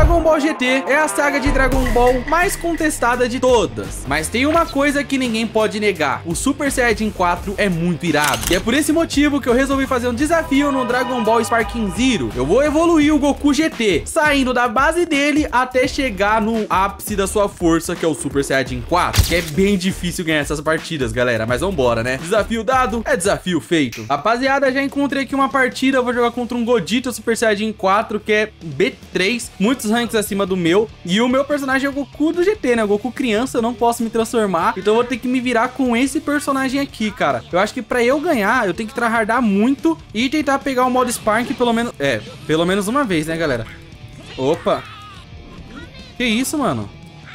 Dragon Ball GT é a saga de Dragon Ball mais contestada de todas. Mas tem uma coisa que ninguém pode negar: o Super Saiyajin 4 é muito irado. E é por esse motivo que eu resolvi fazer um desafio no Dragon Ball Sparking Zero. Eu vou evoluir o Goku GT, saindo da base dele até chegar no ápice da sua força, que é o Super Saiyajin 4. Que é bem difícil ganhar essas partidas, galera, mas vambora, né? Desafio dado, é desafio feito. Rapaziada, já encontrei aqui uma partida. Eu vou jogar contra um Godito Super Saiyajin 4, que é B3, muitos ranks acima do meu. E o meu personagem é o Goku do GT, né? O Goku criança, eu não posso me transformar, então eu vou ter que me virar com esse personagem aqui, cara. Eu acho que pra eu ganhar, eu tenho que tryhardar muito e tentar pegar o modo Spark pelo menos uma vez, né, galera? Opa. Que isso, mano?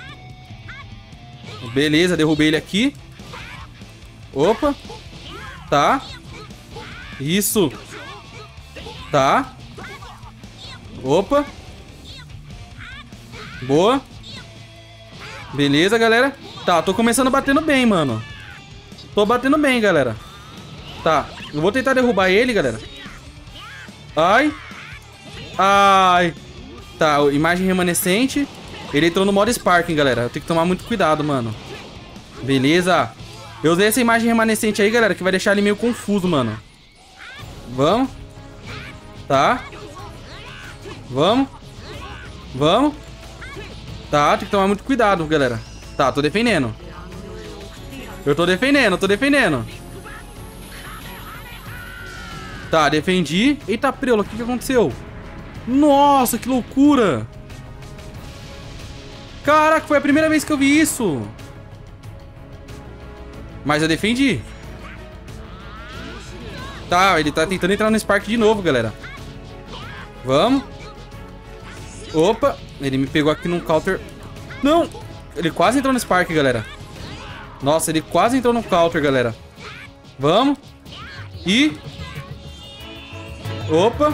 Beleza, derrubei ele aqui. Opa. Tá. Isso. Tá. Opa. Boa. Beleza, galera. Tá, tô começando batendo bem, mano. Tô batendo bem, galera. Tá, eu vou tentar derrubar ele, galera. Ai. Ai. Tá, imagem remanescente. Ele entrou no modo Sparking, galera. Eu tenho que tomar muito cuidado, mano. Beleza. Eu usei essa imagem remanescente aí, galera, que vai deixar ele meio confuso, mano. Vamos. Tá. Vamos. Vamos. Tá, tem que tomar muito cuidado, galera. Tá, tô defendendo. Eu tô defendendo, tô defendendo. Tá, defendi. Eita, preula, o que aconteceu? Nossa, que loucura. Caraca, foi a primeira vez que eu vi isso. Mas eu defendi. Tá, ele tá tentando entrar no Spark de novo, galera. Vamos. Opa, ele me pegou aqui num counter. Não, ele quase entrou no Spark, galera. Nossa, ele quase entrou no counter, galera. Vamos. E... Opa.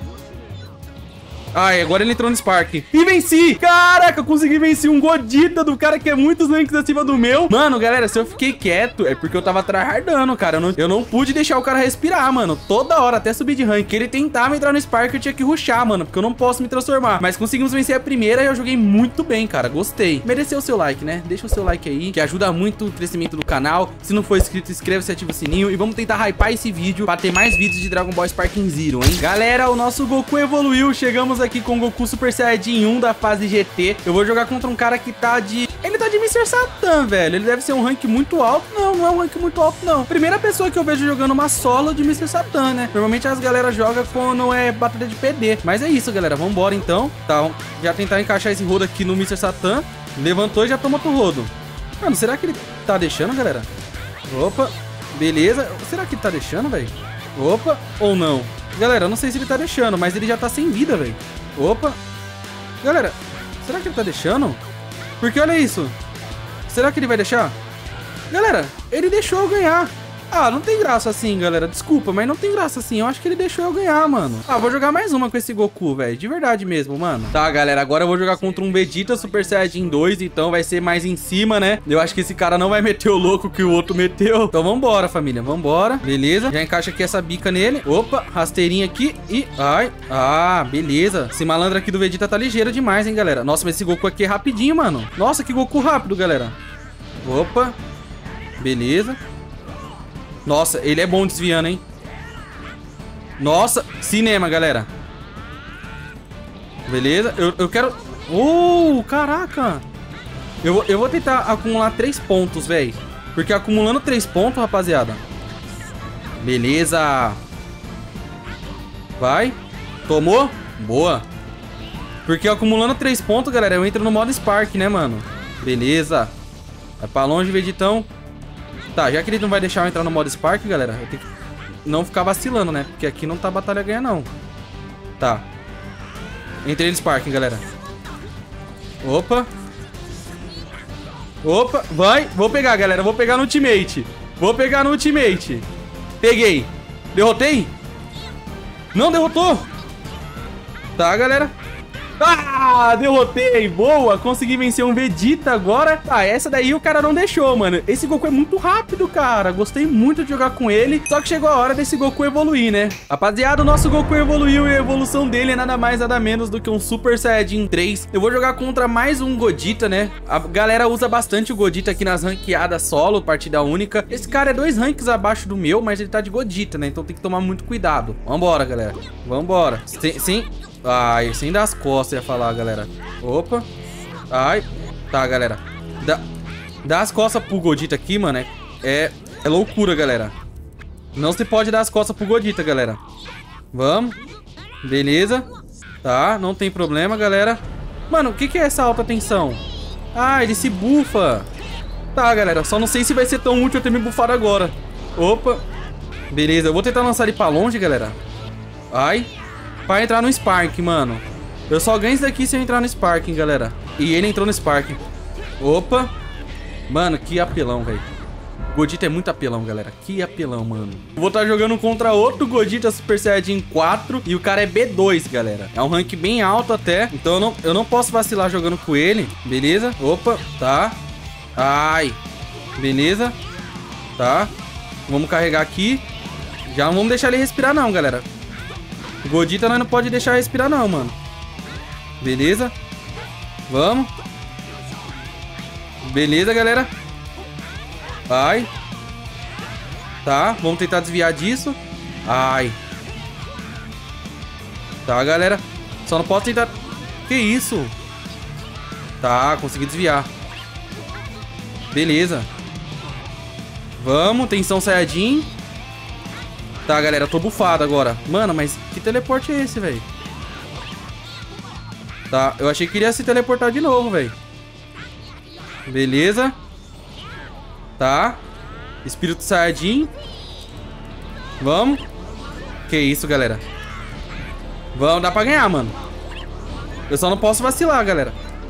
Ai, agora ele entrou no Spark. E venci! Caraca, eu consegui vencer um Godita do cara que é muitos ranks acima do meu. Mano, galera, se eu fiquei quieto é porque eu tava tryhardando, cara. Eu não pude deixar o cara respirar, mano. Toda hora, até subir de rank. Ele tentava entrar no Spark, eu tinha que rushar, mano, porque eu não posso me transformar. Mas conseguimos vencer a primeira e eu joguei muito bem, cara. Gostei. Mereceu o seu like, né? Deixa o seu like aí, que ajuda muito o crescimento do canal. Se não for inscrito, inscreva-se e ativa o sininho. E vamos tentar hypar esse vídeo pra ter mais vídeos de Dragon Ball Sparking Zero, hein? Galera, o nosso Goku evoluiu. Chegamos aqui com o Goku Super Saiyajin 1 da fase GT. Eu vou jogar contra um cara que tá de... Ele tá de Mr. Satan, velho. Ele deve ser um rank muito alto. Não, não é um rank muito alto, não. Primeira pessoa que eu vejo jogando uma solo de Mr. Satan, né? Normalmente as galera jogam quando é batalha de PD. Mas é isso, galera. Vambora, então. Tá, já tentar encaixar esse rodo aqui no Mr. Satan. Levantou e já tomou outro rodo. Mano, será que ele tá deixando, galera? Opa, beleza. Será que ele tá deixando, velho? Opa, ou não? Galera, eu não sei se ele tá deixando, mas ele já tá sem vida, velho. Opa. Galera, será que ele tá deixando? Porque olha isso. Será que ele vai deixar? Galera, ele deixou eu ganhar. Ah, não tem graça assim, galera. Desculpa, mas não tem graça assim. Eu acho que ele deixou eu ganhar, mano. Ah, vou jogar mais uma com esse Goku, velho. De verdade mesmo, mano. Tá, galera, agora eu vou jogar contra um Vegeta Super Saiyajin 2. Então vai ser mais em cima, né? Eu acho que esse cara não vai meter o louco que o outro meteu. Então vambora, família. Vambora. Beleza. Já encaixa aqui essa bica nele. Opa, rasteirinha aqui. E... Ai. Ah, beleza. Esse malandro aqui do Vegeta tá ligeiro demais, hein, galera. Nossa, mas esse Goku aqui é rapidinho, mano. Nossa, que Goku rápido, galera. Opa. Beleza. Nossa, ele é bom desviando, hein? Nossa, cinema, galera. Beleza, eu quero... caraca. Eu vou tentar acumular 3 pontos, velho. Porque acumulando 3 pontos, rapaziada. Beleza. Vai. Tomou? Boa. Porque acumulando 3 pontos, galera, eu entro no modo Spark, né, mano? Beleza. Vai pra longe, Vegetão. Tá, já que ele não vai deixar eu entrar no modo Spark, galera, eu tenho que não ficar vacilando, né? Porque aqui não tá batalha ganha, não. Tá. Entrei no Spark, galera. Opa. Opa, vai. Vou pegar, galera. Vou pegar no ultimate. Vou pegar no ultimate. Peguei. Derrotei? Não derrotou. Tá, galera. Ah, derrotei. Boa, consegui vencer um Vegeta agora. Ah, essa daí o cara não deixou, mano. Esse Goku é muito rápido, cara. Gostei muito de jogar com ele. Só que chegou a hora desse Goku evoluir, né? Rapaziada, o nosso Goku evoluiu e a evolução dele é nada mais, nada menos do que um Super Saiyajin 3. Eu vou jogar contra mais um Godita, né? A galera usa bastante o Godita aqui nas ranqueadas solo, partida única. Esse cara é 2 ranks abaixo do meu, mas ele tá de Godita, né? Então tem que tomar muito cuidado. Vambora, galera. Vambora. Sim. Ai, sem dar as costas, ia falar, galera. Opa. Ai. Tá, galera. Dá as costas pro Godita aqui, mano. É loucura, galera. Não se pode dar as costas pro Godita, galera. Vamos. Beleza. Tá, não tem problema, galera. Mano, o que é essa alta tensão? Ah, ele se bufa. Tá, galera. Só não sei se vai ser tão útil eu ter me bufado agora. Opa. Beleza, eu vou tentar lançar ele pra longe, galera. Ai. Pra entrar no Spark, mano. Eu só ganho isso daqui se eu entrar no Spark, hein, galera. E ele entrou no Spark. Opa. Mano, que apelão, velho. Godita é muito apelão, galera. Que apelão, mano. Eu vou estar jogando contra outro Godita Super Saiyajin 4. E o cara é B2, galera. É um rank bem alto até. Então eu não posso vacilar jogando com ele. Beleza? Opa, tá. Ai. Beleza. Tá. Vamos carregar aqui. Já não vamos deixar ele respirar não, galera. O Godita nós não pode deixar respirar não, mano. Beleza. Vamos. Beleza, galera. Ai. Tá, vamos tentar desviar disso. Ai. Tá, galera. Só não posso tentar... Que isso? Tá, consegui desviar. Beleza. Vamos, tensão Saiyajin. Tá, galera, eu tô bufado agora. Mano, mas que teleporte é esse, velho? Tá, eu achei que iria se teleportar de novo, velho. Beleza. Tá. Espírito Saiyajin. Vamos. Que isso, galera. Vamos, dá pra ganhar, mano. Eu só não posso vacilar, galera.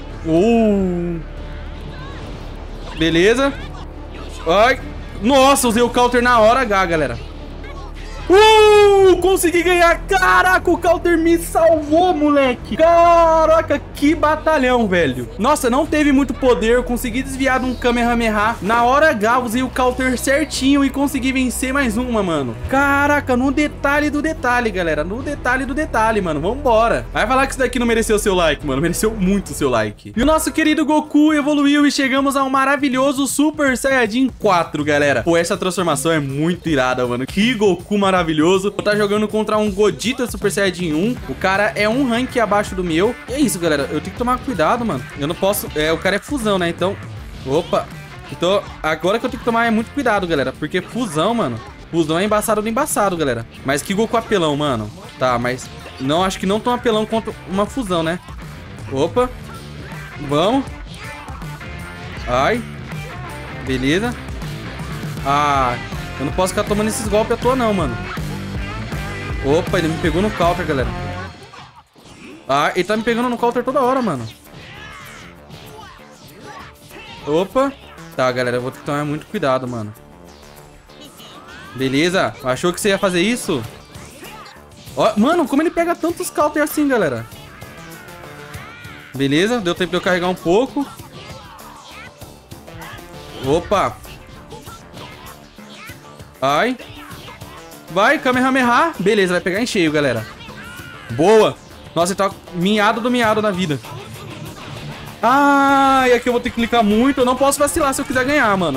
Beleza. Ai. Nossa, usei o counter na hora H, galera. Consegui ganhar. Caraca, o counter me salvou, moleque. Caraca, que batalhão, velho. Nossa, não teve muito poder. Eu consegui desviar de um Kamehameha. Na hora H, usei o counter certinho e consegui vencer mais uma, mano. Caraca, no detalhe do detalhe, galera. No detalhe do detalhe, mano. Vambora. Vai falar que isso daqui não mereceu o seu like, mano. Mereceu muito o seu like. E o nosso querido Goku evoluiu e chegamos a um maravilhoso Super Saiyajin 4, galera. Pô, essa transformação é muito irada, mano. Que Goku maravilhoso. Vou estar jogando contra um Godita Super Saiyajin 1. O cara é um rank abaixo do meu. E é isso, galera. Eu tenho que tomar cuidado, mano. Eu não posso... o cara é fusão, né? Então... Opa. Então, agora que eu tenho que tomar muito cuidado, galera. Porque fusão, mano... Fusão é embaçado do embaçado, galera. Mas que Goku apelão, mano. Tá, mas... Não, acho que não tão apelão contra uma fusão, né? Opa. Vamos. Ai. Beleza. Ah... Eu não posso ficar tomando esses golpes à toa, não, mano. Opa, ele me pegou no counter, galera. Ah, ele tá me pegando no counter toda hora, mano. Opa. Tá, galera, eu vou ter que tomar muito cuidado, mano. Beleza. Achou que você ia fazer isso? Ó, mano, como ele pega tantos counter assim, galera. Beleza, deu tempo de eu carregar um pouco. Opa. Ai. Vai, Kamehameha. Beleza, vai pegar em cheio, galera. Boa. Nossa, ele tá miado do miado na vida. Ai, aqui eu vou ter que clicar muito. Eu não posso vacilar se eu quiser ganhar, mano.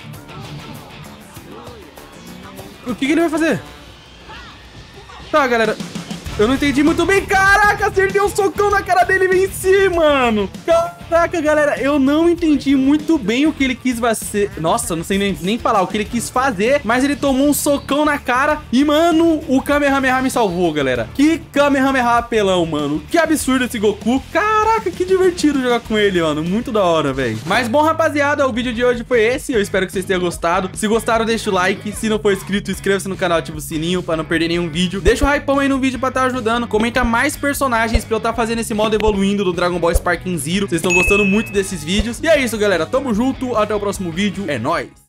O que ele vai fazer? Tá, galera. Eu não entendi muito bem. Caraca, acertei um socão na cara dele e venci, mano. Caraca, galera, eu não entendi muito bem o que ele quis fazer. Nossa, não sei nem falar o que ele quis fazer. Mas ele tomou um socão na cara. E, mano, o Kamehameha me salvou, galera. Que Kamehameha apelão, mano. Que absurdo esse Goku. Caraca, que divertido jogar com ele, mano. Muito da hora, velho. Mas, bom, rapaziada, o vídeo de hoje foi esse. Eu espero que vocês tenham gostado. Se gostaram, deixa o like. Se não for inscrito, inscreva-se no canal, ativa o sininho pra não perder nenhum vídeo. Deixa o hypão aí no vídeo pra estar ajudando. Comenta mais personagens pra eu estar fazendo esse modo evoluindo do Dragon Ball Sparking Zero. Vocês estão gostando muito desses vídeos. E é isso, galera. Tamo junto. Até o próximo vídeo. É nóis.